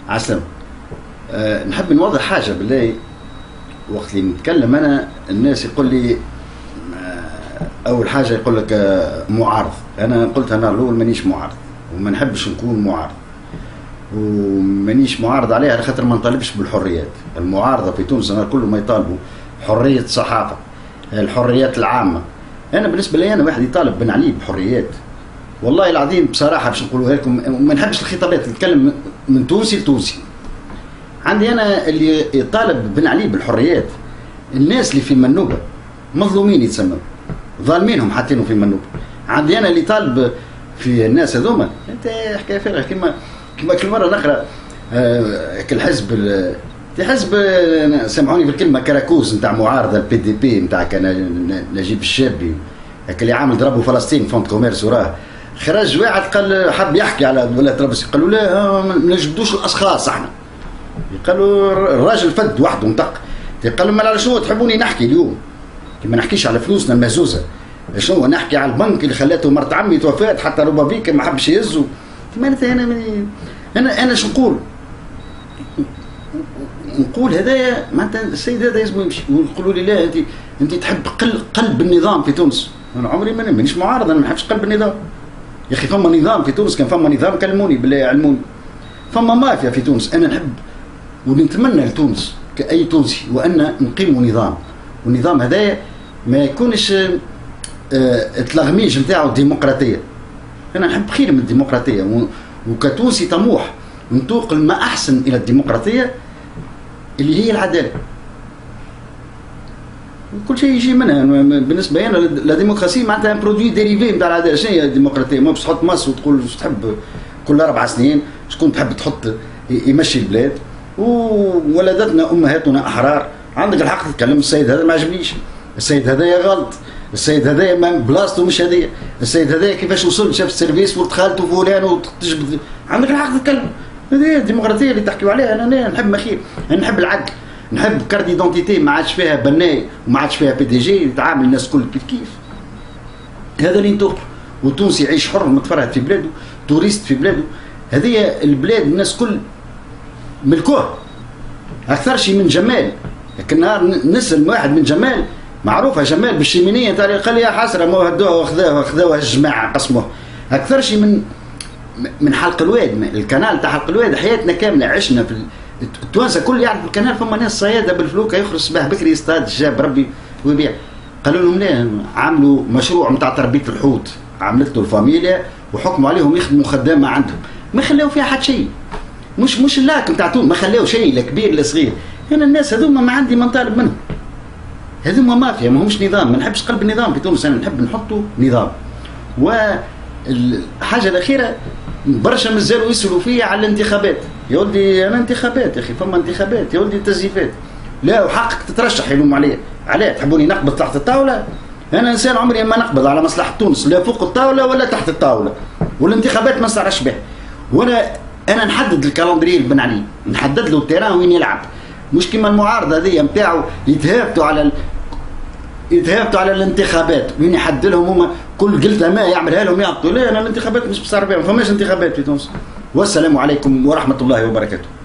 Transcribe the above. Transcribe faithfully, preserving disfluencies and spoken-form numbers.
عسلامة. أه نحب نوضح حاجة بالله. وقت اللي نتكلم أنا الناس يقول لي أول حاجة يقول لك معارض. أنا قلت أنا الأول مانيش معارض وما نحبش نكون معارض، ومانيش معارض عليها على خاطر ما نطالبش بالحريات. المعارضة في تونس أنا كل ما يطالبوا حرية الصحافة، الحريات العامة. أنا بالنسبة لي أنا واحد يطالب بن علي بحريات، والله العظيم بصراحة باش نقولوها لكم، ما نحبش الخطابات، نتكلم من تونسي لتونسي. عندي أنا اللي يطالب بن علي بالحريات الناس اللي في منوبة مظلومين يتسموا، ظالمينهم حاطينهم في منوبة. عندي أنا اللي طالب في الناس هذوما، أنت حكاية فارغة. كما كما كل مرة نقرأ آه كل حزب في حزب سامحوني في الكلمة كراكوز نتاع معارضة البي دي بي نتاع كان نجيب الشابي اللي عامل ضربوا فلسطين فونت كوميرس وراه، خرج واحد قال حب يحكي على ولاية طرابلس، قالوا لا ما نجبدوش الاشخاص احنا، قالوا الراجل فد وحده نطق، قالوا ما على شنو تحبوني نحكي اليوم؟ كي ما نحكيش على فلوسنا المهزوزه، شنو نحكي على البنك اللي خلاته مرت عمي توفات حتى روبابيك ما حبش يهزوا. معناتها انا انا انا شو نقول؟ نقول هذايا معناتها السيد هذا لازم يمشي، ويقولوا لي لا انت انت تحب قل قلب النظام في تونس. انا عمري ما مانيش معارض، انا ما نحبش قلب النظام. يا اخي فما نظام في تونس، كان فما نظام كلموني بالله يعلموني. فما مافيا في تونس، انا نحب ونتمنى لتونس كأي تونسي وأن نقيموا نظام، والنظام هذايا ما يكونش التلغميج نتاعو الديمقراطية. أنا نحب خير من الديمقراطية، وكتونسي طموح ننتقل ما أحسن إلى الديمقراطية اللي هي العدالة. كل شيء يجي منها. بالنسبة لي أنا لا ديمقراطية معناتها برودوي ديريفي نتاع العدالة. شنو هي الديمقراطية؟ ما باش تحط مصر وتقول تحب كل أربع سنين شكون تحب تحط يمشي البلاد، وولدتنا امهاتنا احرار. عندك الحق تتكلم. السيد هذا ما عجبنيش، السيد هذايا غلط، السيد هذايا بلاصتو مش هذيا، السيد هذايا كيفاش وصل شاف السيرفيس ولد خالته فلان وتجبد. عندك الحق تتكلم. هذه الديمقراطيه اللي تحكيوا عليها. انا نحب ما خير، انا نحب العدل، نحب كارت ديدونتيتي ما عادش فيها بناي وما عادش فيها بي دي جي، يتعامل الناس كل كيف كيف. هذا اللي نتوقع، وتونسي يعيش حر متفرهد في بلاده، توريست في بلاده. هذه البلاد الناس كل ملكوه اكثر شيء من جمال. لكن نهار نسلم واحد من جمال، معروفه جمال بالشيمينيه تاع قال لي يا حسره ما هدوها واخذوها واخذوها الجماعه قسموها. اكثر شيء من من حلق الواد، الكنال تاع حلق الواد حياتنا كامله عشنا في التوانسه كل يعرف الكنال. فما ناس صياده بالفلوكه يخرج الصباح بكري يصطاد جاب ربي ويبيع. قالوا لهم لا، عملوا مشروع نتاع تربيه الحوت عملته الفاميليا وحكموا عليهم يخدموا خدامه عندهم، ما خلاو فيها حد شيء. مش مش اللاك نتاع تونس ما خلاو شيء لا كبير لا صغير. انا الناس هذوما ما عندي ما نطالب منهم، هذوما مافيا ما همش نظام. ما نحبش قلب النظام في تونس، انا نحب نحطوا نظام. والحاجه الاخيره برشا مازالوا يسالوا فيا على الانتخابات. يا ولدي انا انتخابات يا اخي، فما انتخابات يا ولدي تزييفات. لا وحقك تترشح يلوم عليا. علاه تحبوني نقبض تحت الطاوله؟ انا انسان عمري ما نقبض على مصلحه تونس لا فوق الطاوله ولا تحت الطاوله، والانتخابات ما نستعرفش بها. وانا انا نحدد الكالندري بن علي، نحدد له التيران وين يلعب. مش كيما المعارضه هذه نتاعو يتهافتوا على ال... يتهافتوا على الانتخابات وين يحدد لهم هما كل قلته ما يعملها لهم يعطوا. لا انا الانتخابات مش بصار بها، ما فماش انتخابات في تونس. والسلام عليكم ورحمه الله وبركاته.